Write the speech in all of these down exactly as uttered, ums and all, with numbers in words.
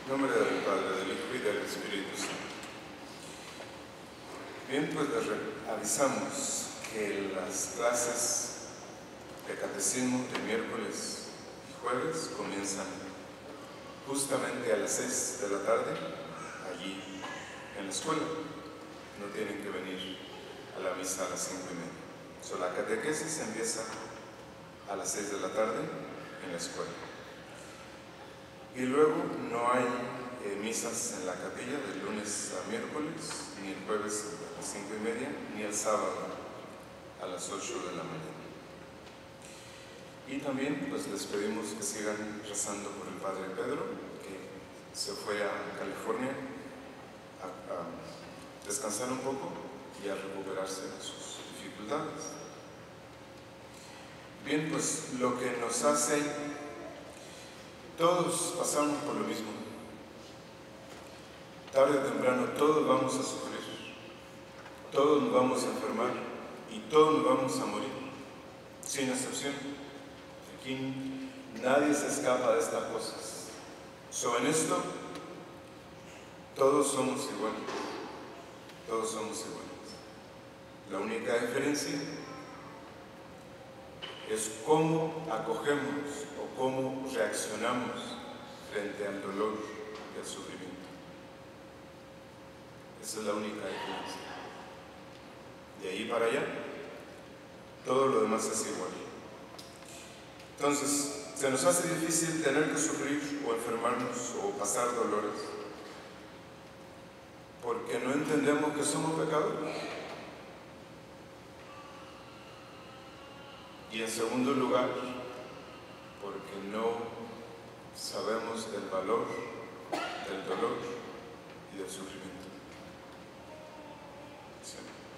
nombre del Padre, del Hijo y del Espíritu Santo. Bien, pues les avisamos que las clases de catecismo de miércoles y jueves comienzan justamente a las seis de la tarde, allí en la escuela. No tienen que venir a la misa a las cinco y media. So, la catequesis empieza a las seis de la tarde en la escuela. Y luego no hay eh, misas en la capilla de lunes a miércoles, ni el jueves a las cinco y media, ni el sábado a las ocho de la mañana. Y también pues les pedimos que sigan rezando por el Padre Pedro, que se fue a California a, a descansar un poco y a recuperarse de sus dificultades. Bien, pues lo que nos hace, todos pasamos por lo mismo. Tarde o temprano todos vamos a sufrir, todos nos vamos a enfermar y todos nos vamos a morir, sin excepción. Aquí nadie se escapa de estas cosas. So, en esto, todos somos iguales, todos somos iguales. La única diferencia es cómo acogemos o cómo reaccionamos frente al dolor y al sufrimiento. Esa es la única diferencia. De ahí para allá, todo lo demás es igual. Entonces, se nos hace difícil tener que sufrir o enfermarnos o pasar dolores porque no entendemos que somos pecadores. Y en segundo lugar, porque no sabemos el valor del dolor y del sufrimiento. Sí.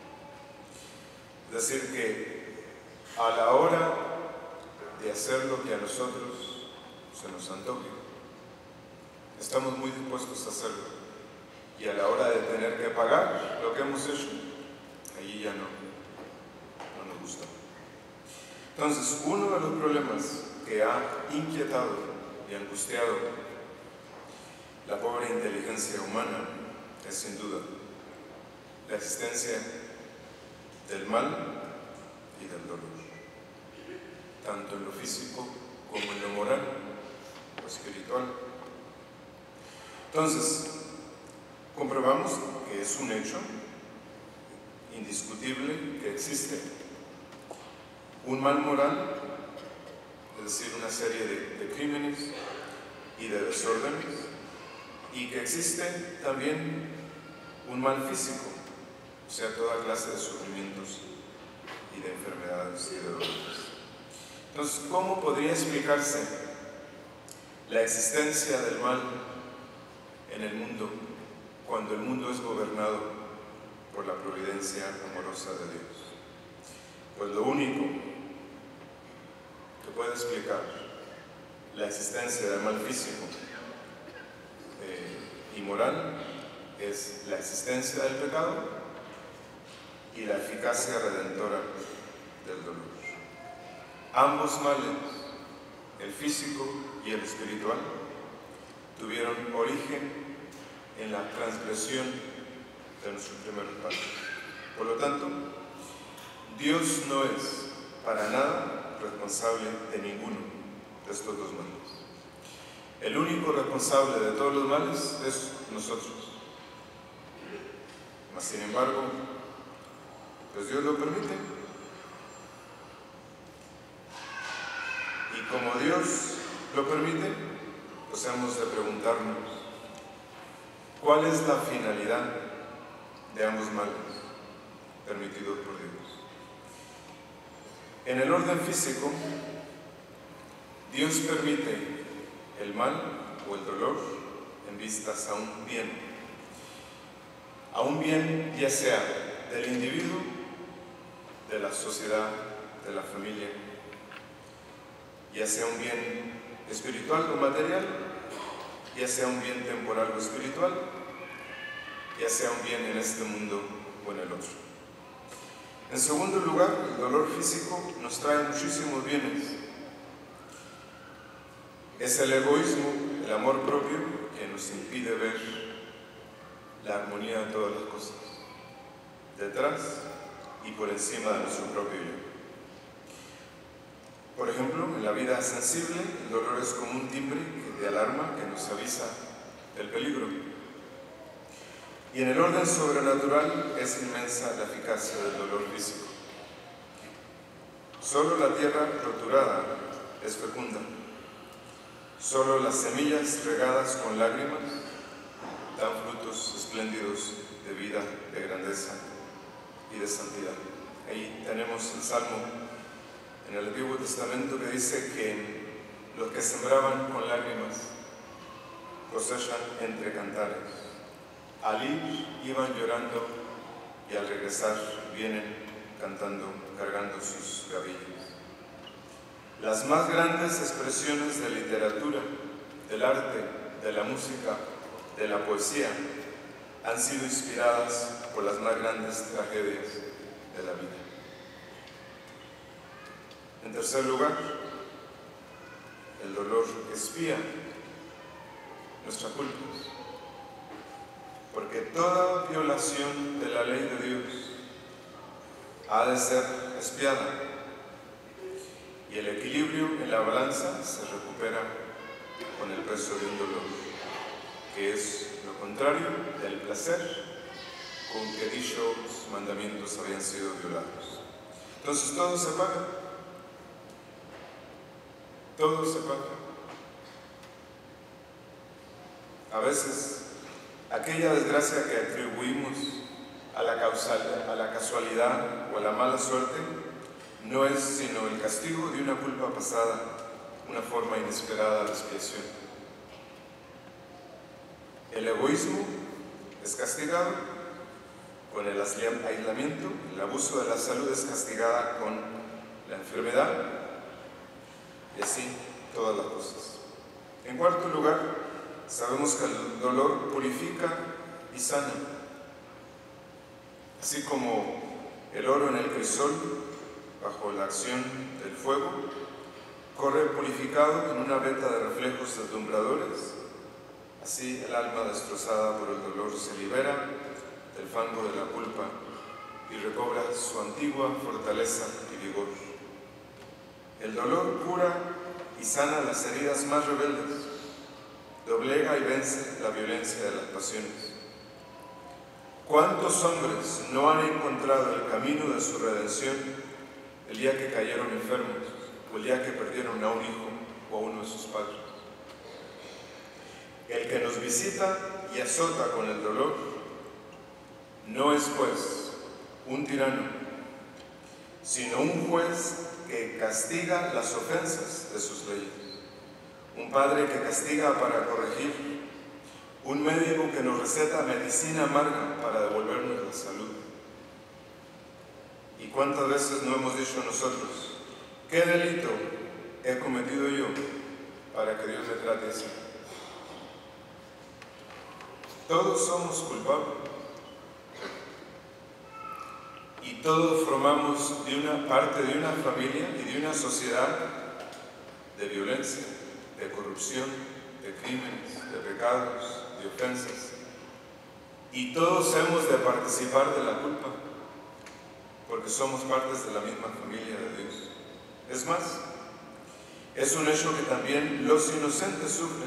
Es decir, que a la hora de hacer lo que a nosotros se nos antoje, estamos muy dispuestos a hacerlo. Y a la hora de tener que pagar lo que hemos hecho, allí ya no, no nos gusta. Entonces, uno de los problemas que ha inquietado y angustiado la pobre inteligencia humana es sin duda la existencia del mal y del dolor, tanto en lo físico como en lo moral o espiritual. Entonces, comprobamos que es un hecho indiscutible que existe un mal moral, es decir, una serie de, de crímenes y de desórdenes, y que existe también un mal físico, o sea, toda clase de sufrimientos y de enfermedades y de dolores. Entonces, ¿cómo podría explicarse la existencia del mal en el mundo cuando el mundo es gobernado por la providencia amorosa de Dios? Pues lo único que puede explicar la existencia del mal físico eh, y moral es la existencia del pecado y la eficacia redentora del dolor. Ambos males, el físico y el espiritual, tuvieron origen en la transgresión de nuestros primeros padres. Por lo tanto, Dios no es para nada responsable de ninguno de estos dos males. El único responsable de todos los males es nosotros. Mas, sin embargo, pues Dios lo permite. Y como Dios lo permite, pues hemos de preguntarnos ¿cuál es la finalidad de ambos males permitidos por Dios? En el orden físico, Dios permite el mal o el dolor en vistas a un bien, a un bien ya sea del individuo, de la sociedad, de la familia, ya sea un bien espiritual o material, ya sea un bien temporal o espiritual, ya sea un bien en este mundo o en el otro. En segundo lugar, el dolor físico nos trae muchísimos bienes. Es el egoísmo, el amor propio, que nos impide ver la armonía de todas las cosas, detrás y por encima de nuestro propio yo. Por ejemplo, en la vida sensible, el dolor es como un timbre de alarma que nos avisa del peligro. Y en el orden sobrenatural es inmensa la eficacia del dolor físico. Solo la tierra roturada es fecunda. Solo las semillas regadas con lágrimas dan frutos espléndidos de vida, de grandeza y de santidad. Ahí tenemos el Salmo en el Antiguo Testamento que dice que los que sembraban con lágrimas cosechan entre cantares. Al ir iban llorando y al regresar vienen cantando, cargando sus gavillas. Las más grandes expresiones de literatura, del arte, de la música, de la poesía, han sido inspiradas por las más grandes tragedias de la vida. En tercer lugar, el dolor expía nuestras culpas, porque toda violación de la ley de Dios ha de ser expiada, y el equilibrio en la balanza se recupera con el peso de un dolor, que es lo contrario del placer con que dichos mandamientos habían sido violados. Entonces todo se paga, todo se paga. A veces, aquella desgracia que atribuimos a la, causal, a la casualidad o a la mala suerte no es sino el castigo de una culpa pasada, una forma inesperada de expiación. El egoísmo es castigado con el aislamiento, el abuso de la salud es castigada con la enfermedad, y así todas las cosas. En cuarto lugar, sabemos que el dolor purifica y sana. Así como el oro en el crisol, bajo la acción del fuego, corre purificado en una veta de reflejos deslumbradores, así el alma destrozada por el dolor se libera del fango de la culpa y recobra su antigua fortaleza y vigor. El dolor cura y sana las heridas más rebeldes, doblega y vence la violencia de las pasiones. ¿Cuántos hombres no han encontrado el camino de su redención el día que cayeron enfermos o el día que perdieron a un hijo o a uno de sus padres? El que nos visita y azota con el dolor no es, pues, un tirano, sino un juez que castiga las ofensas de sus leyes, un padre que castiga para corregir, un médico que nos receta medicina amarga para devolvernos la salud. ¿Y cuántas veces no hemos dicho nosotros, qué delito he cometido yo para que Dios me trate así? Todos somos culpables y todos formamos de una parte de una familia y de una sociedad de violencia, de corrupción, de crímenes, de pecados, de ofensas, y todos hemos de participar de la culpa porque somos partes de la misma familia de Dios. Es más, es un hecho que también los inocentes sufren,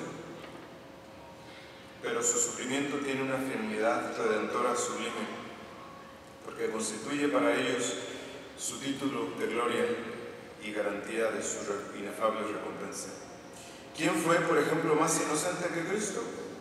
pero su sufrimiento tiene una finalidad redentora sublime, porque constituye para ellos su título de gloria y garantía de su inefable recompensa. ¿Quién fue, por ejemplo, más inocente que Cristo?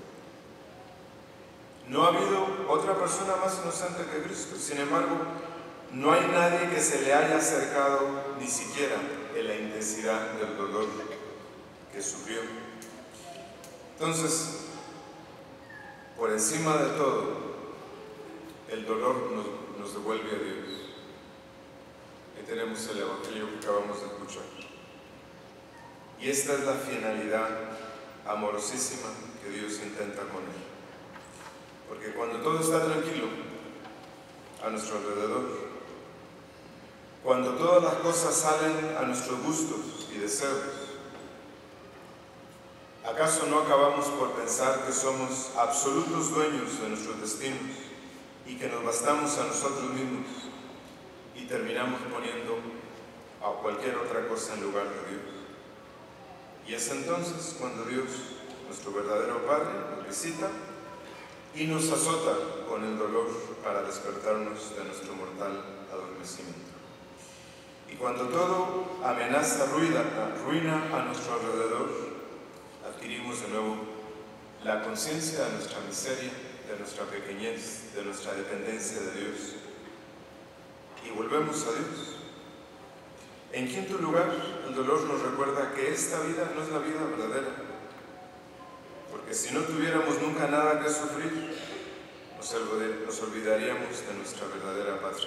No ha habido otra persona más inocente que Cristo. Sin embargo, no hay nadie que se le haya acercado ni siquiera en la intensidad del dolor que sufrió. Entonces, por encima de todo, el dolor nos, nos devuelve a Dios. Ahí tenemos el Evangelio que acabamos de escuchar. Y esta es la finalidad amorosísima que Dios intenta con él. Porque cuando todo está tranquilo a nuestro alrededor, cuando todas las cosas salen a nuestros gustos y deseos, acá ¿Acaso no acabamos por pensar que somos absolutos dueños de nuestros destinos y que nos bastamos a nosotros mismos y terminamos poniendo a cualquier otra cosa en lugar de Dios? Y es entonces cuando Dios, nuestro verdadero Padre, nos visita y nos azota con el dolor para despertarnos de nuestro mortal adormecimiento. Y cuando todo amenaza ruina, ruina a nuestro alrededor, adquirimos de nuevo la conciencia de nuestra miseria, de nuestra pequeñez, de nuestra dependencia de Dios, y volvemos a Dios. En quinto lugar, el dolor nos recuerda que esta vida no es la vida verdadera, porque si no tuviéramos nunca nada que sufrir, nos olvidaríamos de nuestra verdadera patria.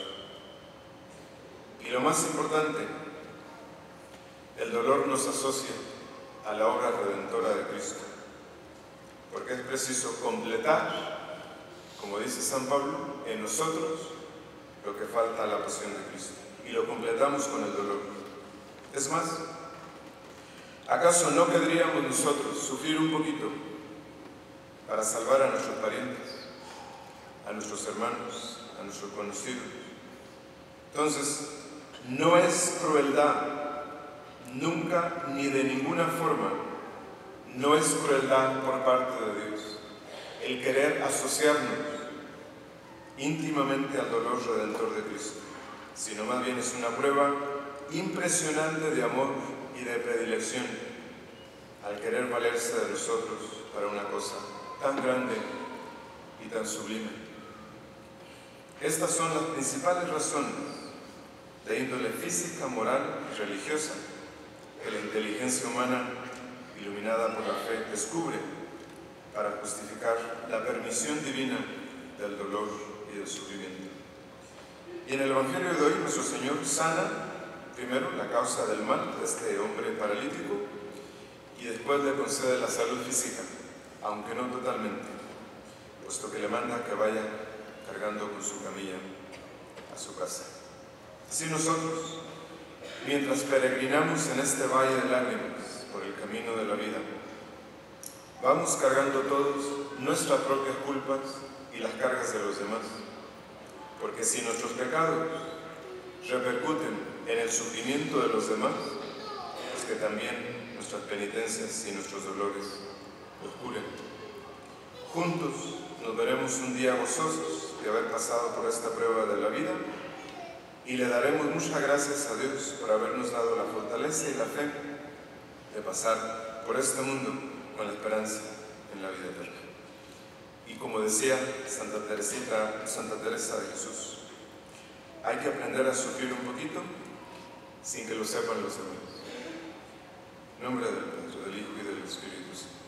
Y lo más importante, el dolor nos asocia a la obra redentora de Cristo, porque es preciso completar, como dice San Pablo, en nosotros lo que falta a la pasión de Cristo, y lo completamos con el dolor. Es más, ¿acaso no querríamos nosotros sufrir un poquito para salvar a nuestros parientes, a nuestros hermanos, a nuestros conocidos? Entonces, no es crueldad, nunca ni de ninguna forma, no es crueldad por parte de Dios el querer asociarnos íntimamente al dolor redentor de Cristo, sino más bien es una prueba impresionante de amor y de predilección al querer valerse de nosotros para una cosa tan grande y tan sublime. Estas son las principales razones de índole física, moral y religiosa que la inteligencia humana, iluminada por la fe, descubre para justificar la permisión divina del dolor y del sufrimiento. Y en el Evangelio de hoy, nuestro Señor sana primero la causa del mal de este hombre paralítico y después le concede la salud física, aunque no totalmente, puesto que le manda que vaya cargando con su camilla a su casa. Así nosotros, mientras peregrinamos en este valle de lágrimas por el camino de la vida, vamos cargando todos nuestras propias culpas y las cargas de los demás, porque si nuestros pecados repercuten en el sufrimiento de los demás, es que también nuestras penitencias y nuestros dolores los curen. Juntos nos veremos un día gozosos de haber pasado por esta prueba de la vida y le daremos muchas gracias a Dios por habernos dado la fortaleza y la fe de pasar por este mundo con la esperanza en la vida eterna. Y como decía Santa Teresita, Santa Teresa de Jesús, hay que aprender a sufrir un poquito sin que lo sepan los demás. En nombre del Padre, del Hijo y del Espíritu Santo.